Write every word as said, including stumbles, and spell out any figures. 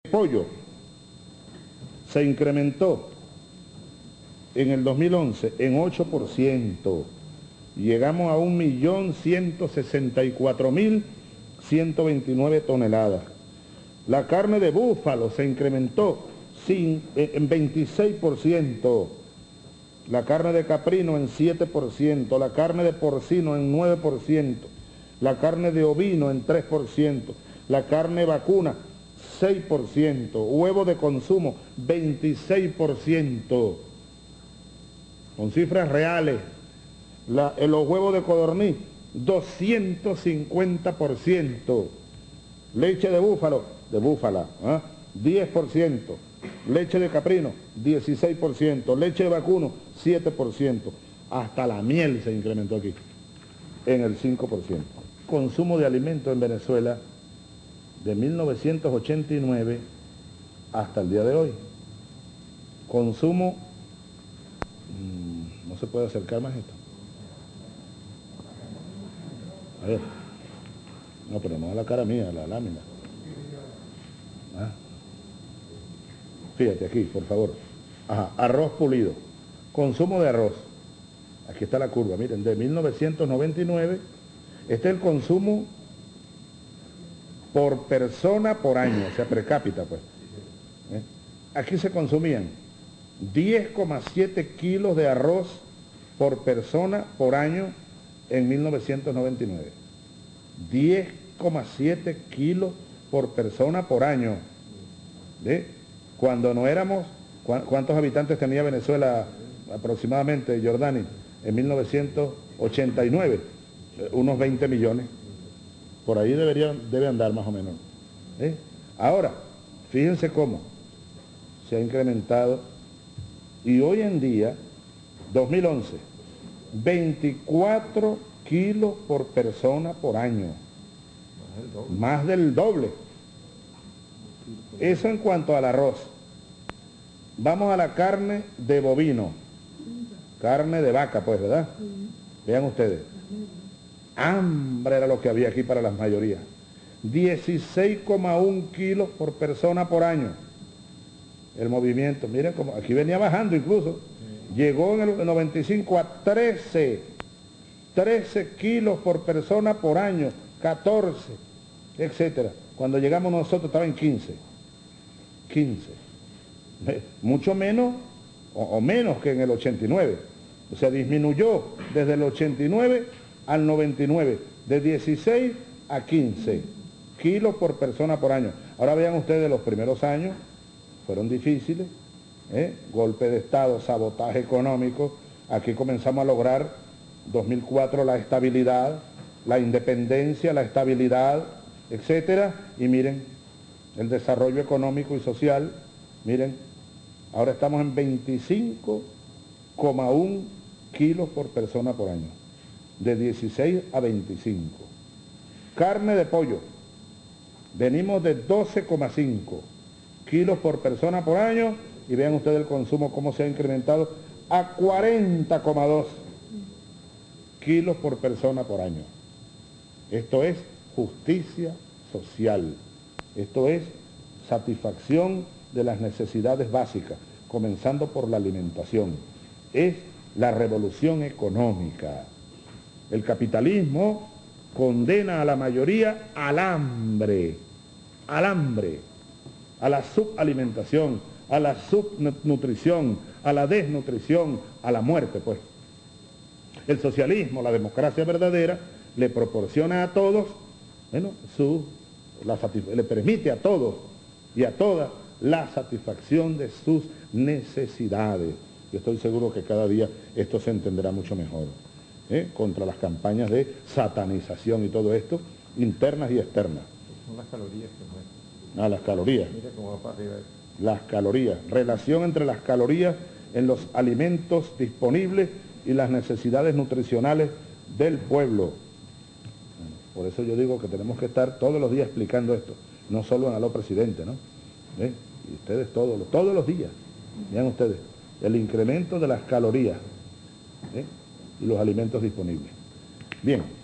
Pollo se incrementó en el dos mil once en ocho por ciento. Llegamos a un millón ciento sesenta y cuatro mil ciento veintinueve toneladas. La carne de búfalo se incrementó sin, en veintiséis por ciento. La carne de caprino en siete por ciento. La carne de porcino en nueve por ciento. La carne de ovino en tres por ciento. La carne vacuna seis por ciento. Huevo de consumo veintiséis por ciento. Con cifras reales. La, los huevos de codorniz doscientos cincuenta por ciento. Leche de búfalo, de búfala, ¿eh? diez por ciento. Leche de caprino, dieciséis por ciento. Leche de vacuno, siete por ciento. Hasta la miel se incrementó aquí, en el cinco por ciento. Consumo de alimentos en Venezuela de mil novecientos ochenta y nueve hasta el día de hoy. Consumo, mmm, no se puede acercar más esto. A ver, no, pero no a la cara mía, a la lámina. ¿Ah? Fíjate aquí, por favor. Ajá, arroz pulido. Consumo de arroz. Aquí está la curva, miren, de mil novecientos noventa y nueve, este es el consumo por persona por año, o sea, per cápita, pues. ¿Eh? Aquí se consumían diez coma siete kilos de arroz por persona por año en mil novecientos noventa y nueve. diez coma siete kilos por persona por año. ¿Ve? Cuando no éramos, ¿cuántos habitantes tenía Venezuela aproximadamente, Jordani? En mil novecientos ochenta y nueve, unos veinte millones. Por ahí debería, debe andar más o menos. ¿Eh? Ahora, fíjense cómo se ha incrementado. Y hoy en día, dos mil once, veinticuatro kilos por persona por año. Más del doble. Eso en cuanto al arroz. Vamos a la carne de bovino. Carne de vaca, pues, ¿verdad? Vean ustedes. Hambre era lo que había aquí para las mayorías. dieciséis coma uno kilos por persona por año. El movimiento, miren cómo, aquí venía bajando incluso. Llegó en el noventa y cinco a trece. trece kilos por persona por año. catorce, etcétera. Cuando llegamos nosotros estaba en quince. quince. Mucho menos o, o menos que en el ochenta y nueve. O sea, disminuyó desde el ochenta y nueve al noventa y nueve, de dieciséis a quince kilos por persona por año. Ahora vean ustedes, los primeros años fueron difíciles, ¿eh? Golpe de Estado, sabotaje económico. Aquí comenzamos a lograr, dos mil cuatro, la estabilidad, la independencia, la estabilidad, etcétera. Y miren, el desarrollo económico y social, miren, ahora estamos en veinticinco coma uno kilos por persona por año, de dieciséis a veinticinco. Carne de pollo, venimos de doce coma cinco kilos por persona por año, y vean ustedes el consumo cómo se ha incrementado a cuarenta coma dos kilos por persona por año. Esto es justicia social, esto es satisfacción de las necesidades básicas, comenzando por la alimentación. Es la revolución económica. El capitalismo condena a la mayoría al hambre, al hambre, a la subalimentación, a la subnutrición, a la desnutrición, a la muerte, pues. El socialismo, la democracia verdadera, le proporciona a todos, bueno, su, la, le permite a todos y a todas la satisfacción de sus necesidades. Yo estoy seguro que cada día esto se entenderá mucho mejor, ¿eh? Contra las campañas de satanización y todo esto, internas y externas. Son las calorías que muestran. Ah, las calorías. Mira cómo va para arriba. Las calorías. Relación entre las calorías en los alimentos disponibles y las necesidades nutricionales del pueblo. Por eso yo digo que tenemos que estar todos los días explicando esto, no solo en Aló Presidente, ¿no? ¿Eh? Y ustedes todos, todos los días, vean ustedes, el incremento de las calorías, ¿eh? Y los alimentos disponibles. Bien.